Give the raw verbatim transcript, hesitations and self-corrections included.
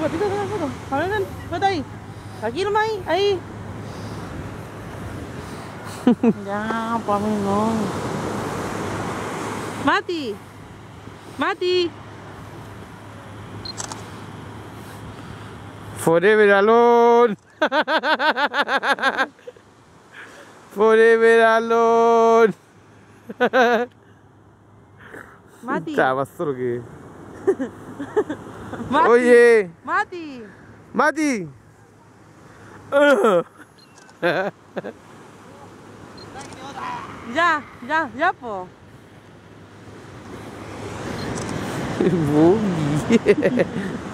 dito, dito, dito. Panalan, ba't ay? Lagi naman ay, ay. Ya, Pamilong. Mati. Mati. Forever alone. Forever alone. Mati. Estaba solo que. Mati. Oye, Mati. Mati. Uh. Ya, ya, ya po. Boogie.